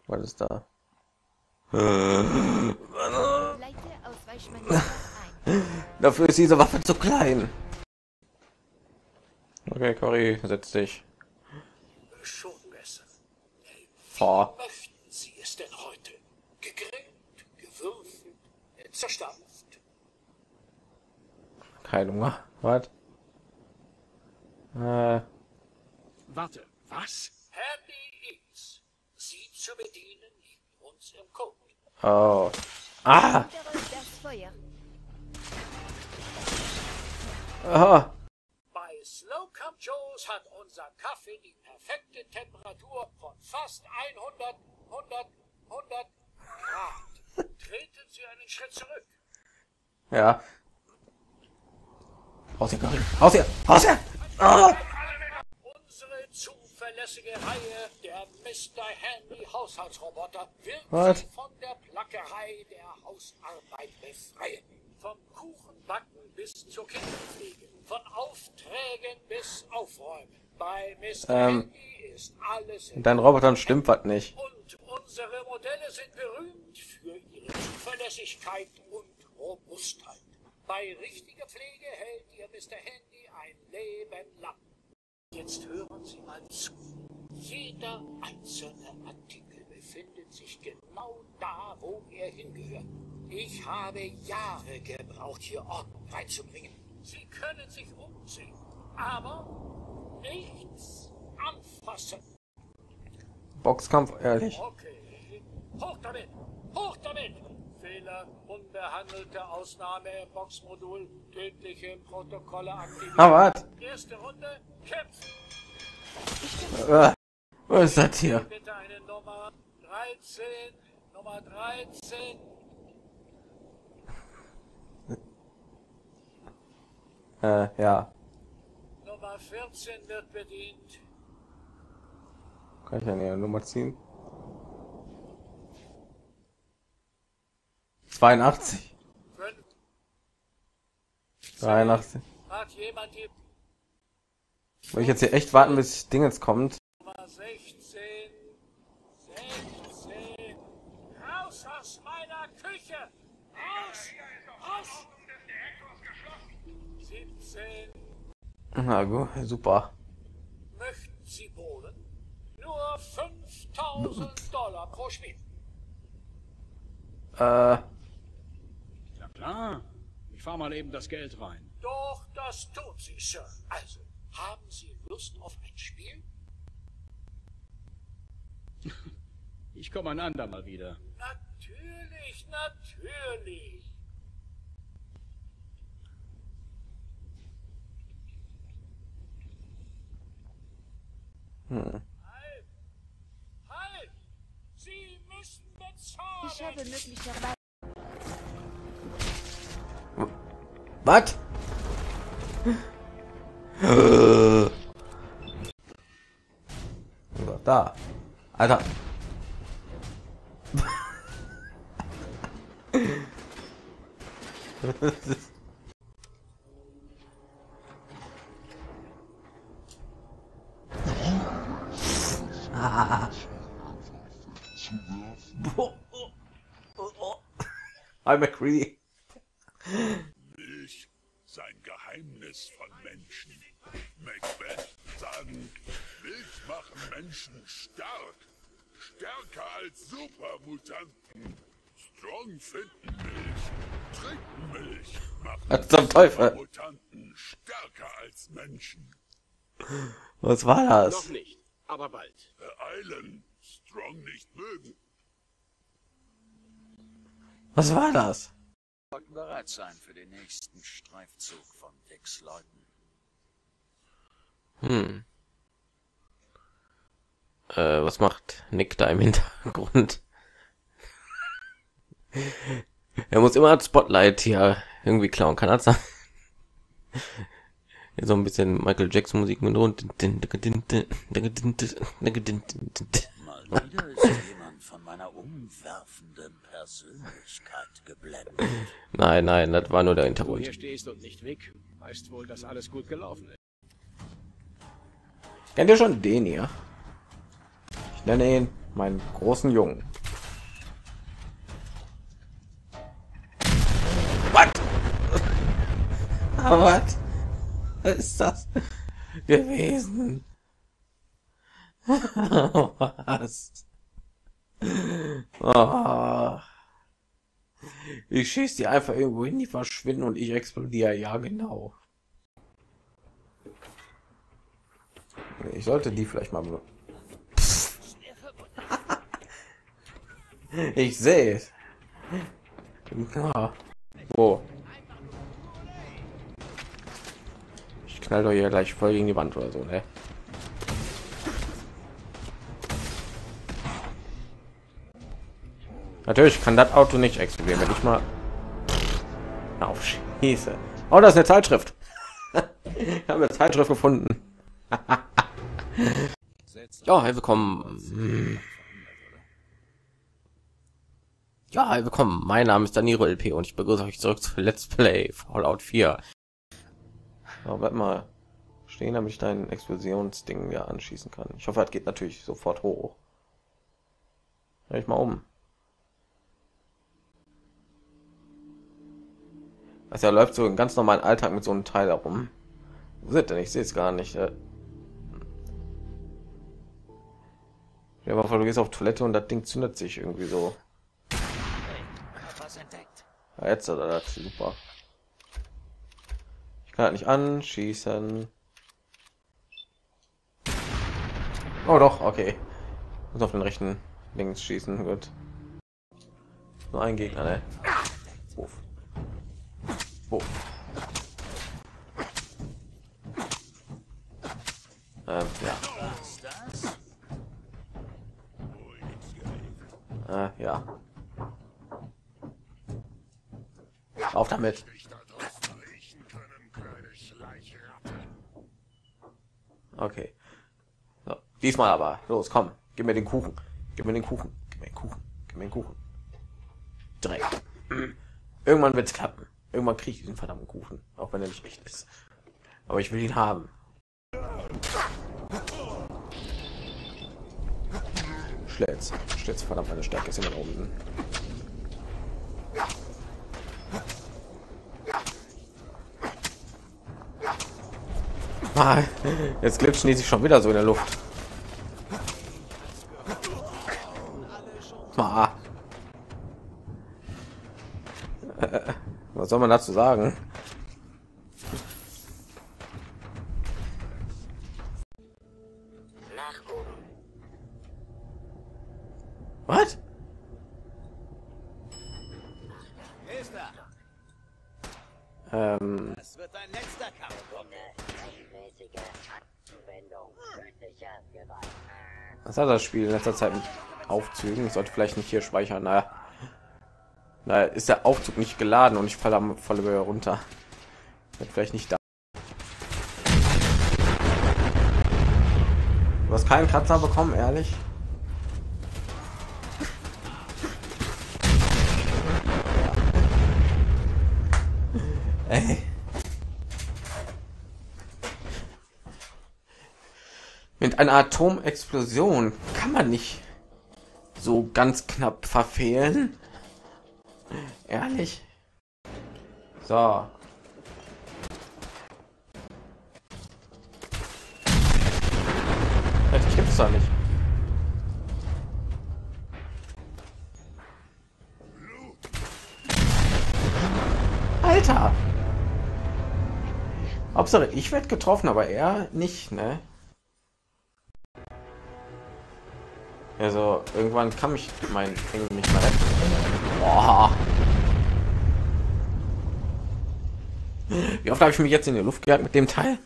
Was ist da? Leite Ausweichmanöver ein. Dafür ist diese Waffe zu klein. Okay, Cory, setz dich Schon besser. vor. Möchten Sie es denn heute? Gegrillt, gewürfelt, zerstampft? Kein Hunger. Was? Warte, was? Happy Eats. Sie zu bedienen liegt uns im Code. Oh. Ah. Hintere das Feuer. Aha. Bei Slow Come Joe's hat unser Kaffee die perfekte Temperatur von fast 100 Grad. Treten Sie einen Schritt zurück. Ja. Raus hier, Cory. Raus hier. Raus hier. Ah. Unsere zuverlässige Reihe der Mr. Handy Haushaltsroboter wird Was? Sie von der Plackerei der Hausarbeit befreien. Vom Kuchenbacken bis zur Kinderpflege, von Aufträgen bis Aufräumen. Bei Mr. Handy ist alles in Mit deinen Robotern stimmt was nicht. und unsere Modelle sind berühmt für ihre Zuverlässigkeit und Robustheit. Bei richtiger Pflege hält Ihr Mr. Handy ein Leben lang. Jetzt hören Sie mal zu. Jeder einzelne Artikel befindet sich genau da, wo er hingehört. Ich habe Jahre gebraucht, hier Ordnung reinzubringen. Sie können sich umsehen, aber nichts anfassen. Boxkampf, ehrlich. Okay, hoch damit! Hoch damit! Fehler, unbehandelte Ausnahme, Boxmodul, tödliche Protokolle aktiviert. Ah, was? Erste Runde, kämpfen! Was ist das hier? Bitte eine Nummer 13, Nummer 13. Ja. Nummer 14 wird bedient. Kann ich eine Nummer ziehen? 82. 5. 83. Hat jemand die Will ich jetzt hier echt warten, bis Dingens kommt? Nummer 16? 16. Raus aus meiner Küche! Raus! Raus! 17. Na gut, super. Möchten Sie Bohlen? Nur $5.000 pro Spiel. Ja klar. Ich fahr mal eben das Geld rein. Doch, das tun Sie, Sir. Also, haben Sie Lust auf ein Spiel? Ich komme ein andermal wieder. Natürlich, natürlich. Halt! Halt! Sie müssen bezahlen! Ich habe möglicherweise. Was? So, da. Alter. I'm McCready. Milch, sein Geheimnis von Menschen. Macbeth sagen, Milch machen Menschen stark. Stärker als Supermutanten. Strong finden Milch, trinken Milch, machen Was zum Teufel? Supermutanten stärker als Menschen. Was war Noch das? nicht, aber bald. Beeilen, Strong nicht mögen. Was war das? Sollten bereit sein für den nächsten Streifzug von Dicks Leuten. Was macht Nick da im Hintergrund? Er muss immer das Spotlight hier irgendwie klauen, kann das sein? Hier so ein bisschen Michael Jackson Musik mit rund. Mal wieder ist jemand von meiner umwerfenden Persönlichkeit geblendet. Nein, nein, das war nur der Wo Hintergrund. hier stehst und nicht weg, heißt wohl, dass alles gut gelaufen ist. Kennt ihr schon den hier? Ich nenne ihn meinen großen Jungen. Was? Was ist das gewesen? Was? Oh. Ich schieße die einfach irgendwo hin, die verschwinden und ich explodiere. Ja, genau. Ich sollte die vielleicht mal ich sehe es. Ja. Wo? Ich knall doch hier gleich voll gegen die Wand oder so, ne? Natürlich kann das Auto nicht explodieren, wenn ich mal aufschieße. Oh, das ist eine Zeitschrift. Ich habe eine Zeitschrift gefunden. Ja, hey, willkommen. Ja, hey, willkommen. Mein Name ist Danilo LP und ich begrüße euch zurück zu Let's Play Fallout 4. Aber bleib mal stehen, damit ich dein Explosionsding ja anschießen kann. Ich hoffe, das geht natürlich sofort hoch. Dreh ich mal um. Also er läuft so einen ganz normalen Alltag mit so einem Teil herum. Wo sind denn? Ich sehe es gar nicht. Ja, aber du gehst auf Toilette und das Ding zündet sich irgendwie so. Was entdeckt? Ja, jetzt hat er das super. Ich kann halt nicht anschießen. Oh doch, okay. Muss auf den rechten links schießen, gut. Nur ein Gegner, ne? Uff. Uff. Ja. Ja. Auf damit. Okay. So, diesmal aber. Los, komm. Gib mir den Kuchen. Gib mir den Kuchen. Gib mir den Kuchen. Gib mir den Kuchen. Dreck. Irgendwann wird's klappen. Irgendwann kriege ich diesen verdammten Kuchen. Auch wenn er nicht echt ist. Aber ich will ihn haben. Schlitz. Schlitz, verdammt, meine Stärke ist immer da unten. Ah, jetzt glitschen die sich schon wieder so in der Luft. Ah. Was soll man dazu sagen? Was? Es wird ein letzter Kampf. Was hat das Spiel in letzter Zeit mit Aufzügen? Ich sollte vielleicht nicht hier speichern. Na, ist der Aufzug nicht geladen und ich falle am volle Höhe runter. Wird vielleicht nicht da. Du hast keinen Kratzer bekommen, ehrlich? Ey. Mit einer Atomexplosion kann man nicht so ganz knapp verfehlen. Ehrlich. So. Das gibt's doch nicht. Alter. Hauptsache ich werde getroffen, aber er nicht, ne? Also irgendwann kann mich mein Engel nicht mehr retten. Boah. Wie oft habe ich mich jetzt in die Luft gejagt mit dem Teil?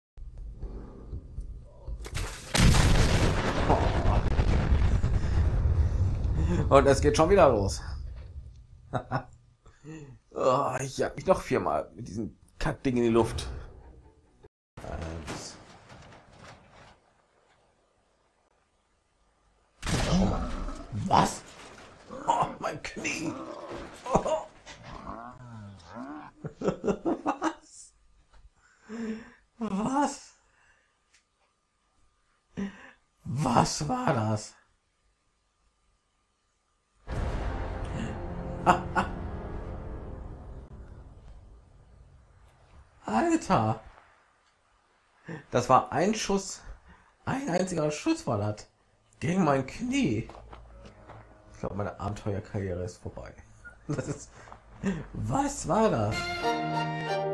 Und es geht schon wieder los. Oh, ich habe mich noch viermal mit diesem Kackding in die Luft. Was? Oh, mein Knie. Oh. Was? Was? Was war das? Alter, das war ein Schuss, ein einziger Schuss war das gegen mein Knie. Ich glaube, meine Abenteuerkarriere ist vorbei. Das ist, was war das?